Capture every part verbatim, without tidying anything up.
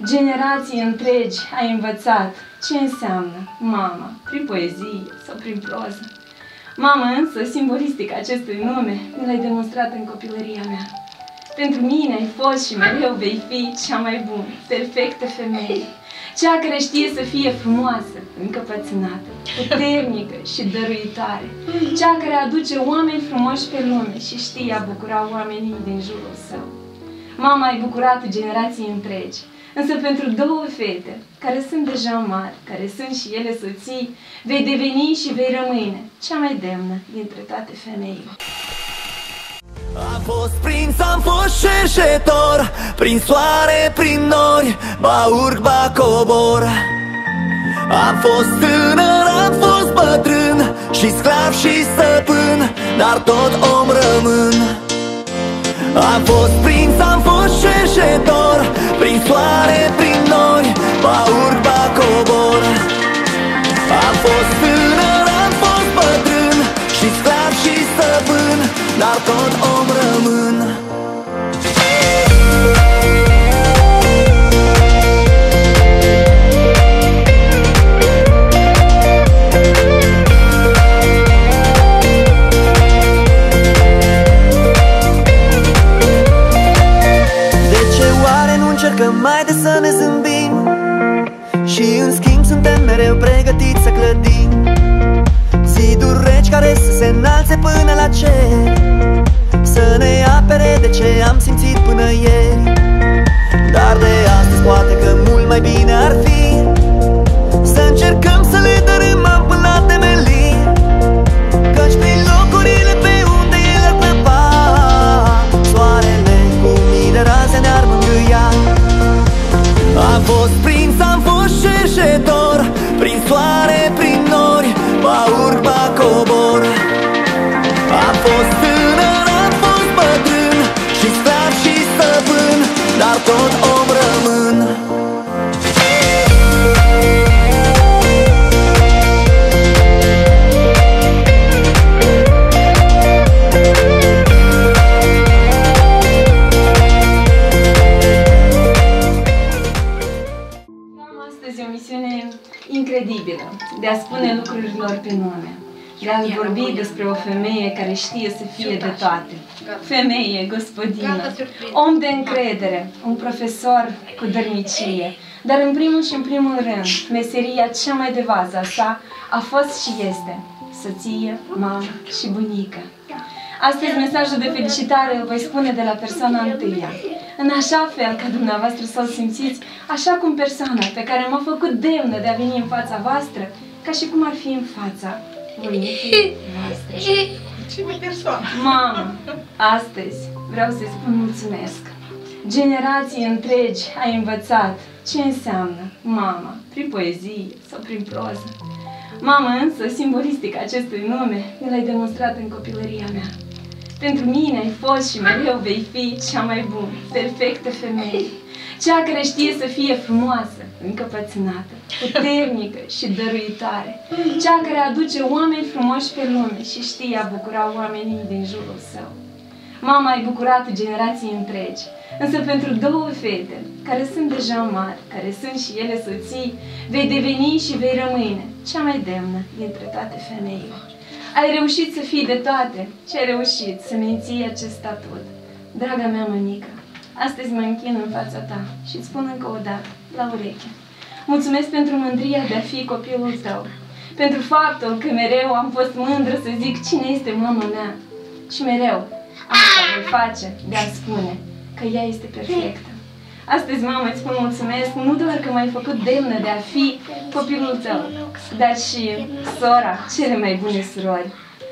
Generații întregi ai învățat ce înseamnă mama, prin poezie sau prin proză. Mama însă, simbolistic acestui nume, mi l-ai demonstrat în copilăria mea. Pentru mine ai fost și mereu vei fi cea mai bună, perfectă femeie, cea care știe să fie frumoasă, încăpățânată, puternică și dăruitoare, cea care aduce oameni frumoși pe lume și știe a bucura oamenii din jurul său. Mama ai bucurat generații întregi, însă pentru două fete, care sunt deja mari, care sunt și ele soții, vei deveni și vei rămâne cea mai demnă dintre toate femeile. Am fost prins, am fost cerșetor, prin soare, prin nori, ba urc, ba cobor. Am fost tânăr, am fost bătrân, și sclav și stăpân, dar tot om rămân. Am fost prins, am fost cerșetor, prin soare, prin nori, ba urc, ba cobor. Am fost tânăr, am fost bătrân, și sclav și stăpân, dar tot om rămân. Încercăm mai de să ne zâmbim și în schimb suntem mereu pregătiți să clădim ziduri reci care să se înalțe până la cer, să ne apere de ce am simțit până ieri. Dar de astăzi poate că mult mai bine ar fi să încercăm să le dărâmăm până la temelii, căci prin locurile pe unde ele ar crăpa, soarele cu mii de raze ne-ar mângâia. Am fost prins, am fost cerșetor, prin soare, prin nori, ba urc, ba cobor. Am fost tânăr, am fost bătrân, și sclav și stăpân, dar tot om rămân. Incredibilă, de a spune lucrurilor pe nume, de a vorbi despre o femeie care știe să fie de toate. Femeie, gospodină, om de încredere, un profesor cu dărnicie, dar în primul și în primul rând, meseria cea mai de vază a sa a fost și este soție, mamă și bunică. Astăzi mesajul de felicitare îl voi spune de la persoana întâia, în așa fel ca dumneavoastră să-l simțiți așa cum persoana pe care m-a făcut demnă de a veni în fața voastră, ca și cum ar fi în fața bunicii voastre. Cine persoană? Mamă, astăzi vreau să-i spun mulțumesc. Generații întregi ai învățat ce înseamnă mama, prin poezie sau prin proză. Mama însă, simbolistic acestui nume, mi l-ai demonstrat în copilăria mea. Pentru mine ai fost și mereu vei fi cea mai bună, perfectă femeie, cea care știe să fie frumoasă, încăpățânată, puternică și dăruitoare, cea care aduce oameni frumoși pe lume și știe a bucura oamenii din jurul său. Mama ai bucurat generații întregi, însă pentru două fete, care sunt deja mari, care sunt și ele soții, vei deveni și vei rămâne cea mai demnă dintre toate femeile. Ai reușit să fii de toate și ai reușit să menții acest statut. Draga mea mămică, astăzi mă închin în fața ta și îți spun încă o dată, la ureche. Mulțumesc pentru mândria de a fi copilul tău, pentru faptul că mereu am fost mândră să zic cine este mama mea. Și mereu asta voi face de a spune că ea este perfectă. Astăzi, mama, îți spun mulțumesc, nu doar că m-ai făcut demnă de a fi copilul tău, dar și sora, cele mai bune surori.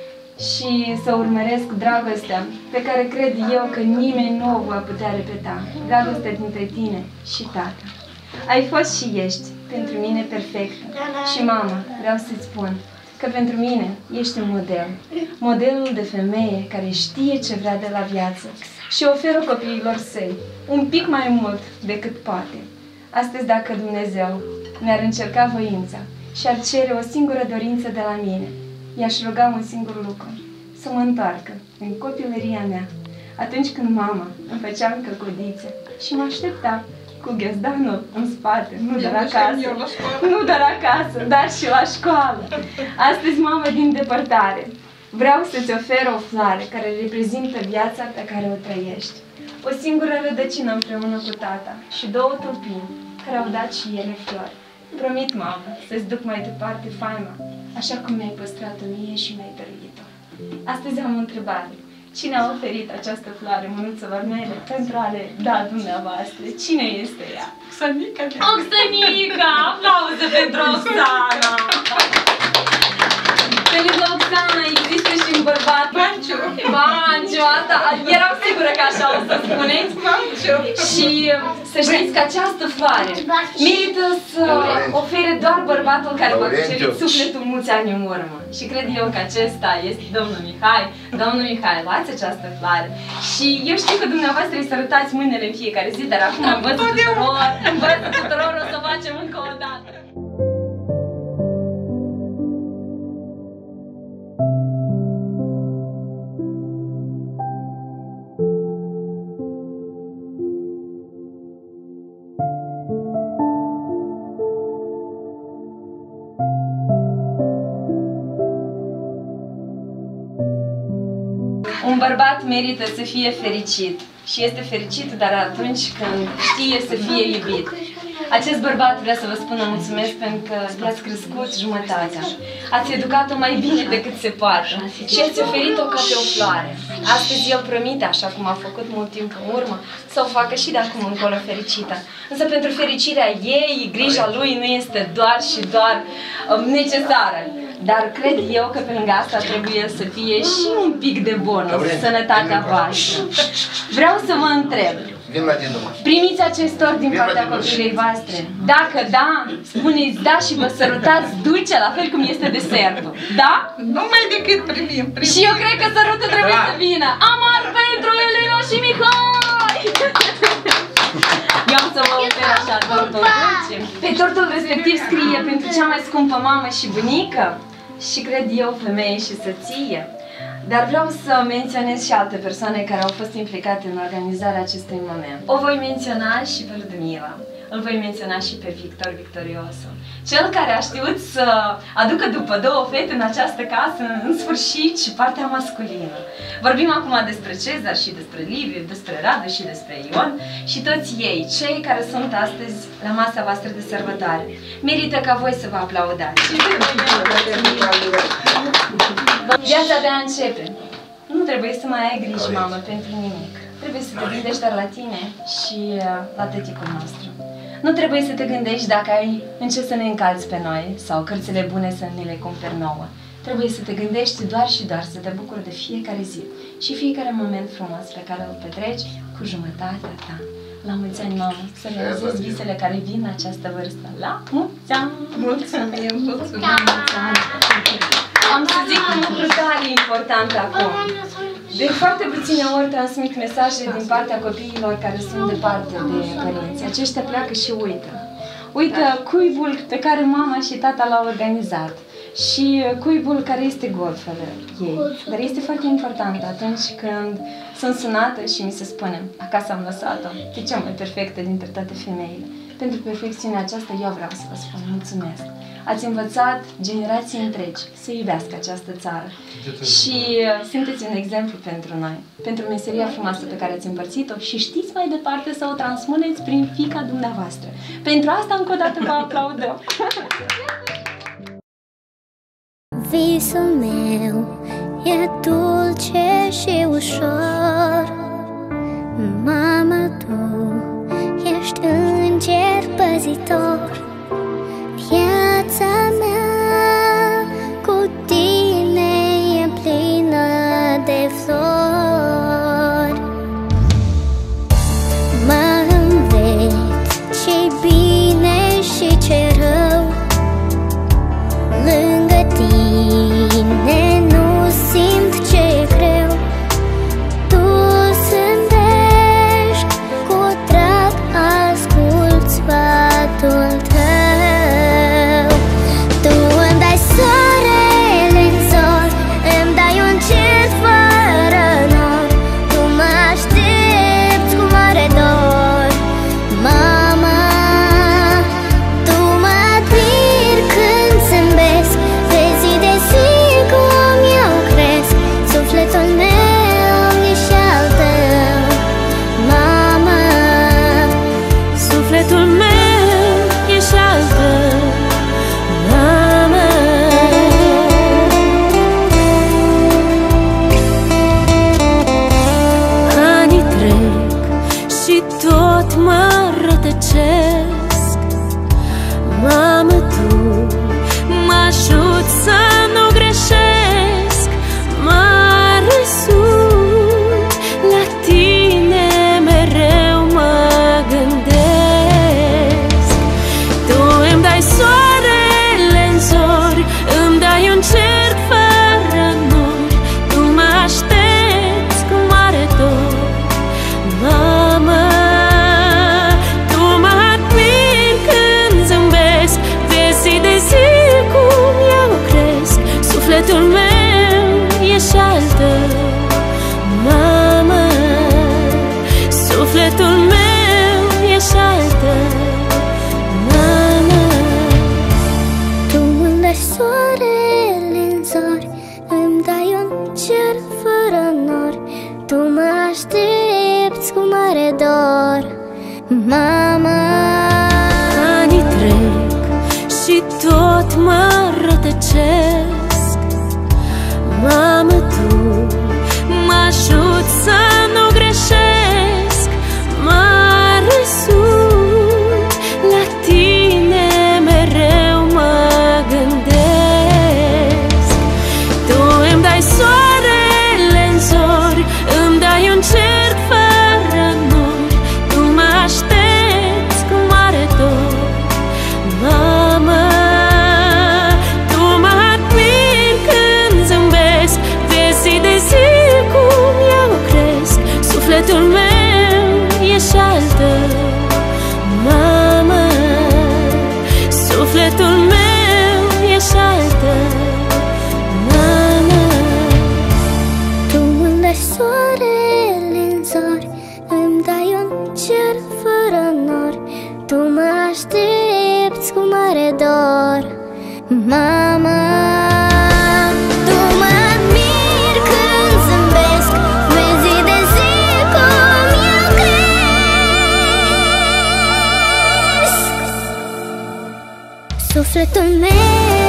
Și să urmăresc dragostea pe care cred eu că nimeni nu o va putea repeta. Dragostea dintre tine și tată. Ai fost și ești pentru mine perfectă. Și, mama, vreau să-ți spun că pentru mine ești un model. Modelul de femeie care știe ce vrea de la viață și oferă copiilor săi un pic mai mult decât poate. Astăzi, dacă Dumnezeu mi-ar încerca voința și ar cere o singură dorință de la mine, i-aș ruga un singur lucru, să mă întoarcă în copilăria mea, atunci când mama îmi făcea căcodițe și mă aștepta cu ghiozdanul în spate, nu doar Eu acasă, eu la școală. nu doar acasă, dar și la școală. Astăzi, mamă din depărtare, vreau să-ți ofer o floare care reprezintă viața pe care o trăiești. O singură rădăcină împreună cu tata și două tulpini care au dat și ele flori. Promit, mamă, să-ți duc mai departe faima, așa cum mi-ai păstrat-o mie și mi-ai dăruit-o. Astăzi am o întrebare. Cine a oferit această floare mânuțelor mele pentru a le da dumneavoastră? Cine este ea? Oxanica. Oxanica! Aplauze pentru Oxana! Pentru Oxana există și un bărbat. Banciu. Banciu, asta, eram sigură că așa o să spuneți. Banciu. Și să știți că această floare merită să ofere doar bărbatul care v-a cucerit sufletul mulți ani în urmă. Și cred eu că acesta este domnul Mihai. Domnul Mihai, luați această floare. Și eu știu că dumneavoastră îi sărutați mâinile în fiecare zi, dar acum învăț tuturor, învăț tuturor, o să facem încă o dată. Un bărbat merită să fie fericit și este fericit doar atunci când știe să fie iubit. Acest bărbat vrea să vă spună mulțumesc pentru că i-ați crescut jumătatea. Ați educat-o mai bine decât se poate și ați oferit-o ca pe o floare. Astăzi el promite, așa cum a făcut mult timp în urmă, să o facă și de acum încolo fericită. Însă pentru fericirea ei, grija lui nu este doar și doar um, necesară. Dar cred eu că pe lângă asta trebuie să fie și un pic de bonus, sănătatea voastră. Vreau să vă întreb, primiți acest tor din partea copilei voastre? Dacă da, spuneți da și vă sărutați dulce, la fel cum este desertul. Da? Numai decât primim, primim. Și eu cred că sărutul trebuie da. să vină. Amar pentru Elena și Mihai! Eu am să vă ofer așa tortul dulce. Pe tortul respectiv scrie pentru cea mai scumpă mamă și bunică și cred eu femeie și soție. Dar vreau să menționez și alte persoane care au fost implicate în organizarea acestui moment. O voi menționa și pe Ludmila. Îl voi menționa și pe Victor Victoriosu. Cel care a știut să aducă după două fete în această casă, în sfârșit, și partea masculină. Vorbim acum despre Cezar și despre Liviu, despre Radu și despre Ion și toți ei, cei care sunt astăzi la masa voastră de sărbătoare. Merită ca voi să vă aplaudați. Viața de a începe. Nu trebuie să mai ai griji, mamă, pentru nimic. Trebuie să te gândești doar la tine și la tăticul nostru. Nu trebuie să te gândești dacă ai în ce să ne încalți pe noi sau cărțile bune să ne le cumperi nouă. Trebuie să te gândești doar și doar să te bucuri de fiecare zi și fiecare moment frumos pe care îl petreci cu jumătatea ta. La mulți ani, mamă, să realizezi visele care vin în această vârstă. La mulți ani! Mulțumim, mulțumim! Am să zic un lucru tare important acum. De foarte puține ori transmit mesaje din partea copiilor care sunt departe de părinți. Aceștia pleacă și uită. Uită cuibul pe care mama și tata l-au organizat și cuibul care este gol fără ei. Dar este foarte important atunci când sunt sunată și mi se spune: acasă am lăsat-o, e cea mai perfectă dintre toate femeile. Pentru perfecțiunea aceasta eu vreau să vă spun mulțumesc. Ați învățat generații întregi să iubească această țară și sunteți un exemplu pentru noi, pentru meseria frumoasă pe care ați împărțit-o și știți mai departe să o transpuneți prin fiica dumneavoastră. Pentru asta încă o dată vă aplaudăm! Visul meu e dulce și ușor. Mama, tu ești înger păzitor. Viața mea cu tine e plină de flori. Mă înveți ce-i bine și ce rău. Lângă tine nu simt ce-i greu. Tu zâmbești, cu drag ascult sfatul tău. Sufletul meu ești al tău, mamă. Anii trec și tot mă rătăcesc. Mamă, tu mă ajuți să nu greșesc. Mă răsut la tine, mereu mă gândesc. Tu îmi dai soarele-n zori, îmi dai un cerc fără nori. Tu mă aștepți cu mare dor, mamă. Tu mă admiri când zâmbesc, de zi de zi cum eu cresc. Sufletul meu ești al tău, mamă. Sufletul meu ești al tău, mamă. Tu îmi dai soarele-n zori, îmi dai un cer fără nori. Tu mă aștepți cu mare dor, mama. Anii trec și tot mă rătăcesc. Mamă, tu mă ajuți să nu greșesc. Mă răsut la tine, mereu mă gândesc. Tu îmi dai soarele-n zori, îmi dai un cerc fără nori. Tu mă aștepți cu mare dor, mamă. Tu mă admiri când zâmbesc, de zi de zi cum eu cresc. Sufletul meu ești al tău, mamă. Sufletul meu ești al tău, mamă. Tu îmi dai soarele-n zori, îmi dai un cer fără nori. Tu mă aștepți cu mare dor, mama. Tu mă admiri când zâmbesc, de zi de zi cum eu cresc. Sufletul meu